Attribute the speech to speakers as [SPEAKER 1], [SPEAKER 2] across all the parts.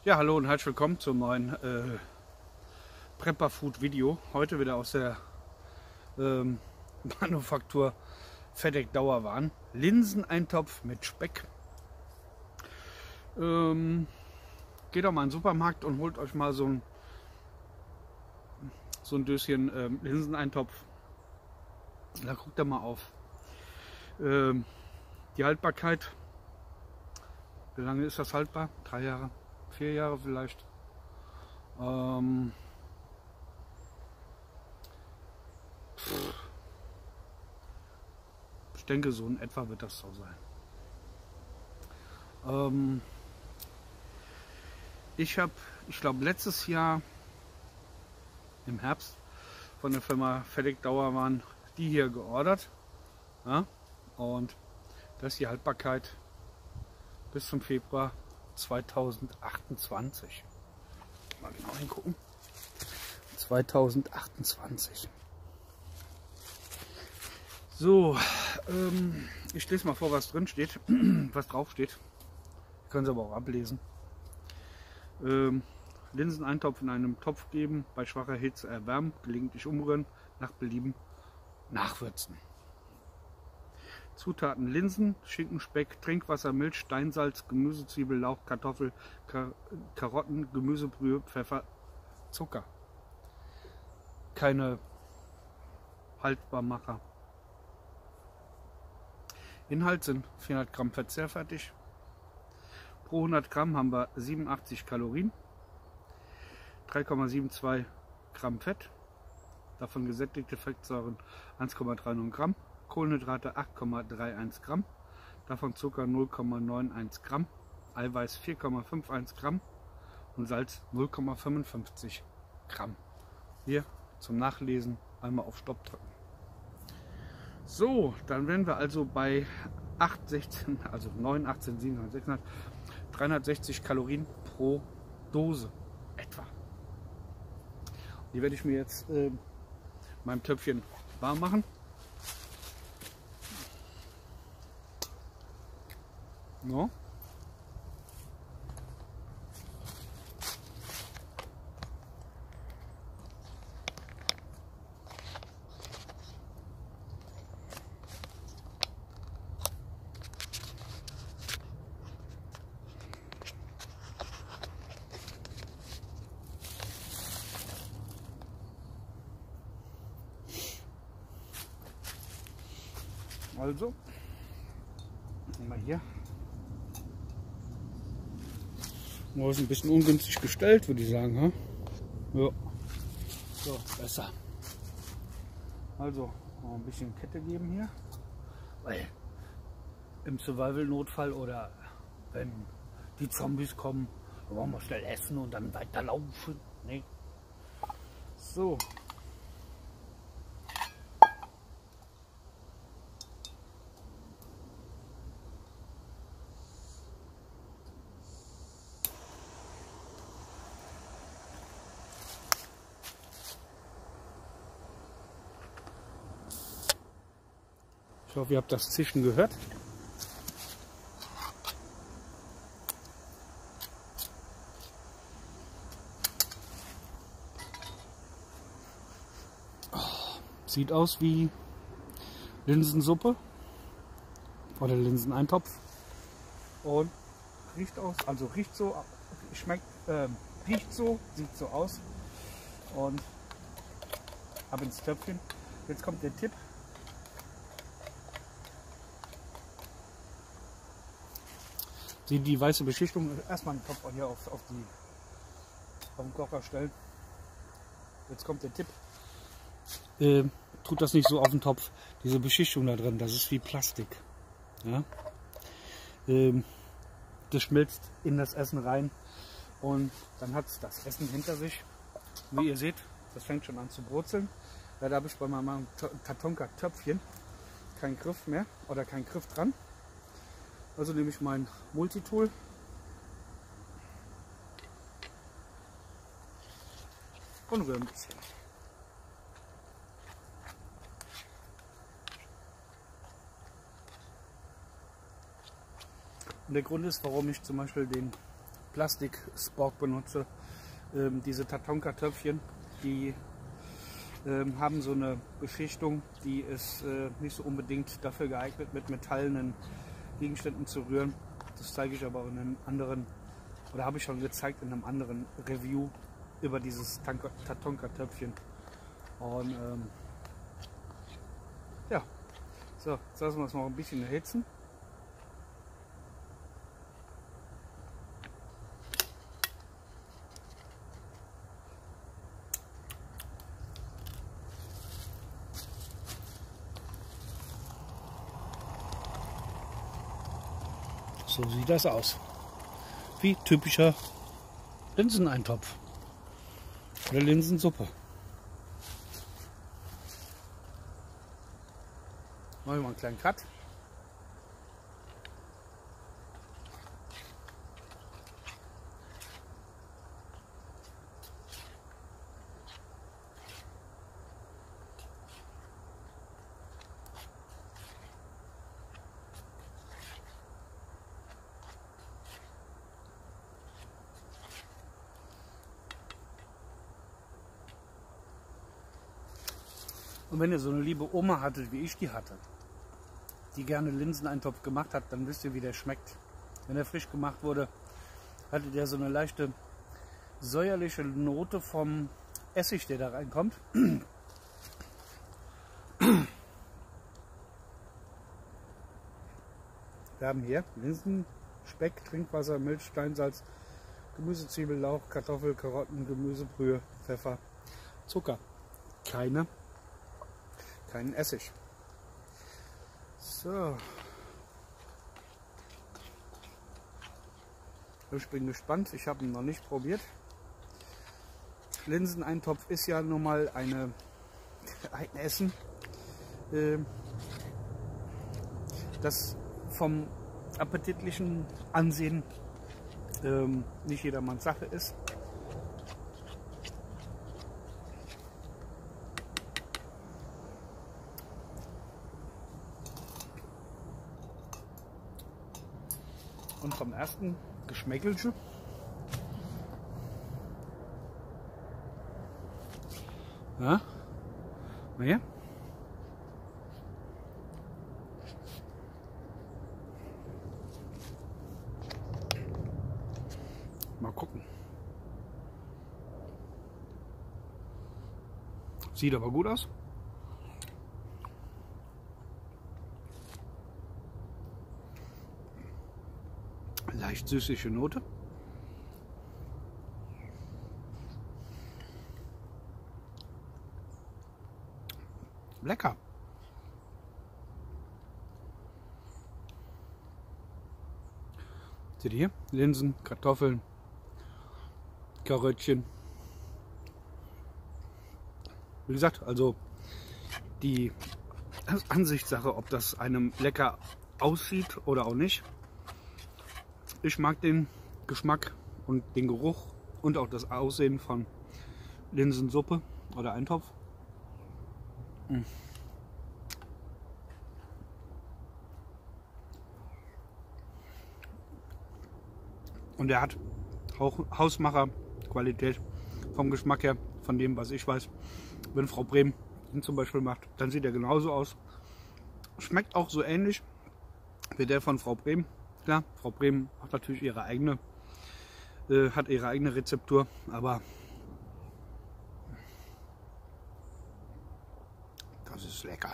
[SPEAKER 1] Ja, hallo und herzlich willkommen zum neuen Prepper Food Video. Heute wieder aus der Manufaktur Fedeck Dauerwaren. Linseneintopf mit Speck. Geht doch mal in den Supermarkt und holt euch mal so ein Döschen Linseneintopf. Da guckt ihr mal auf die Haltbarkeit. Wie lange ist das haltbar? 3 Jahre? 4 Jahre vielleicht. Ich denke, so in etwa wird das so sein. Ich glaube, letztes Jahr im Herbst von der Firma Fedeck Dauerwaren die hier geordert. Ja? Und das ist die Haltbarkeit bis zum Februar 2028. Mal genau hingucken. 2028. So, ich lese mal vor, was drin steht, was drauf steht. Können Sie aber auch ablesen. Linseneintopf in einem Topf geben, bei schwacher Hitze erwärmen, gelegentlich umrühren, nach Belieben nachwürzen. Zutaten: Linsen, Schinken, Speck, Trinkwasser, Milch, Steinsalz, Gemüse, Zwiebel, Lauch, Kartoffel, Karotten, Gemüsebrühe, Pfeffer, Zucker. Keine Haltbarmacher. Inhalt sind 400 Gramm verzehrfertig. Pro 100 Gramm haben wir 87 Kalorien, 3,72 Gramm Fett, davon gesättigte Fettsäuren 1,39 Gramm, Kohlenhydrate 8,31 Gramm, davon Zucker 0,91 Gramm, Eiweiß 4,51 Gramm und Salz 0,55 Gramm. Hier zum Nachlesen einmal auf Stopp drücken. So, dann wären wir also bei 8, 16, also 9, 18, 7, 600, 360 Kalorien pro Dose etwa. Die werde ich mir jetzt meinem Töpfchen warm machen. No. Also, mal hier. Ist ein bisschen ungünstig gestellt, würde ich sagen. Hm? Ja. So, besser. Also, noch ein bisschen Kette geben hier. Weil im Survival-Notfall oder wenn die Zombies kommen, wollen wir schnell essen und dann weiterlaufen. Nee. So. Ich hoffe, ihr habt das Zischen gehört. Sieht aus wie Linsensuppe oder Linseneintopf und riecht aus, also riecht so, schmeckt, riecht so, sieht so aus und ab ins Töpfchen. Jetzt kommt der Tipp. Die weiße Beschichtung, erstmal den Topf hier auf den Kocher stellen. Jetzt kommt der Tipp. Tut das nicht so auf den Topf. Diese Beschichtung da drin, das ist wie Plastik. Ja? Das schmilzt in das Essen rein und dann hat es das Essen hinter sich. Wie ihr seht, das fängt schon an zu brutzeln. Ja, da habe ich bei meinem Kartonka-Töpfchen keinen Griff mehr oder keinen Griff dran. Also nehme ich mein Multitool und rühre ein bisschen. Und der Grund ist, warum ich zum Beispiel den Plastik-Spork benutze. Diese Tatonka-Töpfchen, die haben so eine Beschichtung, die ist nicht so unbedingt dafür geeignet, mit metallenen Gegenständen zu rühren. Das zeige ich aber in einem anderen, oder habe ich schon gezeigt in einem anderen Review über dieses Tatonka-Töpfchen. Und ja, so, jetzt lassen wir es noch ein bisschen erhitzen. So sieht das aus. Wie typischer Linseneintopf oder Linsensuppe. Machen wir mal einen kleinen Cut. Und wenn ihr so eine liebe Oma hattet, wie ich die hatte, die gerne Linseneintopf gemacht hat, dann wisst ihr, wie der schmeckt. Wenn er frisch gemacht wurde, hatte der so eine leichte säuerliche Note vom Essig, der da reinkommt. Wir haben hier Linsen, Speck, Trinkwasser, Milch, Steinsalz, Gemüse, Zwiebel, Lauch, Kartoffel, Karotten, Gemüsebrühe, Pfeffer, Zucker. Keinen Essig. So. Ich bin gespannt. Ich habe ihn noch nicht probiert. Linseneintopf ist ja nun mal ein Essen, das vom appetitlichen Ansehen nicht jedermanns Sache ist. Und vom ersten Geschmäckelchen ja, hier. Mal gucken. Sieht aber gut aus. Leicht süßliche Note. Lecker. Seht ihr hier? Linsen, Kartoffeln, Karöttchen. Wie gesagt, also die Ansichtssache, ob das einem lecker aussieht oder auch nicht. Ich mag den Geschmack und den Geruch und auch das Aussehen von Linsensuppe oder Eintopf. Und er hat auch Hausmacher-Qualität vom Geschmack her, von dem, was ich weiß. Wenn Frau Brehm ihn zum Beispiel macht, dann sieht er genauso aus. Schmeckt auch so ähnlich wie der von Frau Brehm. Klar, Frau Brehm hat natürlich ihre eigene, Rezeptur, aber das ist lecker.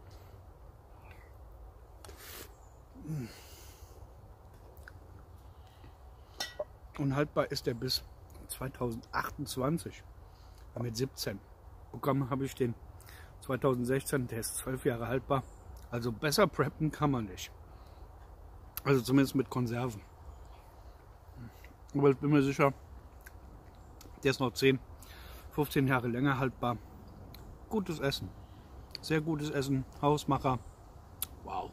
[SPEAKER 1] Und haltbar ist er bis 2028. Mit 17. Bekommen habe ich den 2016, der ist 12 Jahre haltbar. Also besser preppen kann man nicht. Also zumindest mit Konserven. Aber ich bin mir sicher, der ist noch 10, 15 Jahre länger haltbar. Gutes Essen. Sehr gutes Essen. Hausmacher. Wow.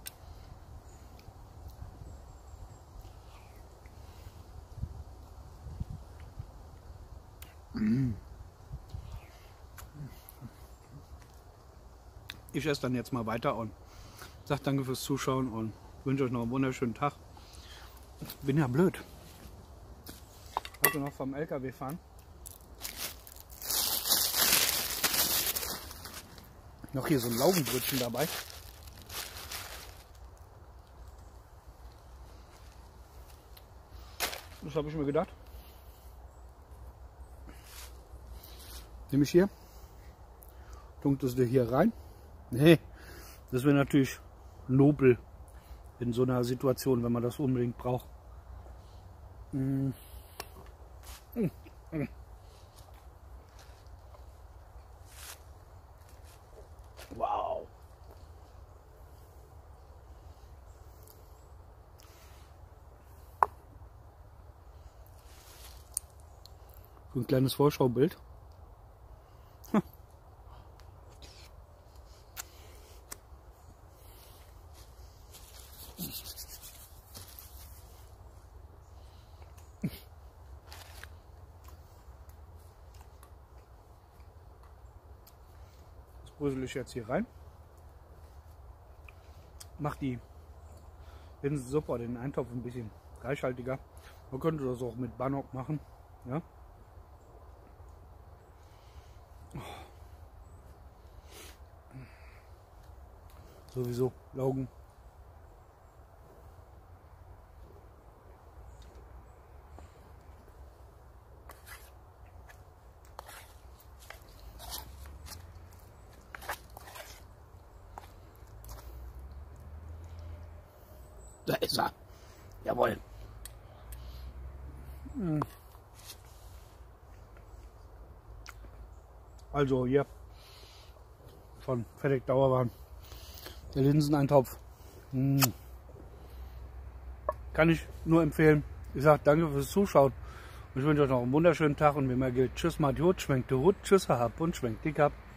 [SPEAKER 1] Ich esse dann jetzt mal weiter und sage danke fürs Zuschauen und wünsche euch noch einen wunderschönen Tag. Bin ja blöd. heute noch vom LKW fahren. Noch hier so ein Laugenbrötchen dabei. Das habe ich mir gedacht. Nehme ich hier. Tunkt es dir hier rein. Nee, das wäre natürlich nobel in so einer Situation, wenn man das unbedingt braucht. Wow. So ein kleines Vorschaubild. Das brösel ich jetzt hier rein. Mach die Linsensuppe oder den Eintopf ein bisschen reichhaltiger. Man könnte das auch mit Bannock machen. Ja? Sowieso Laugen. Da ist er. Jawohl. Also hier von Fertig Dauerwaren. Der Linseneintopf. Kann ich nur empfehlen. Ich sage danke fürs Zuschauen. Ich wünsche euch noch einen wunderschönen Tag und wie immer gilt, tschüss, macht gut, schwenkt die Hut, tschüss, hab und schwenkt die Kapp.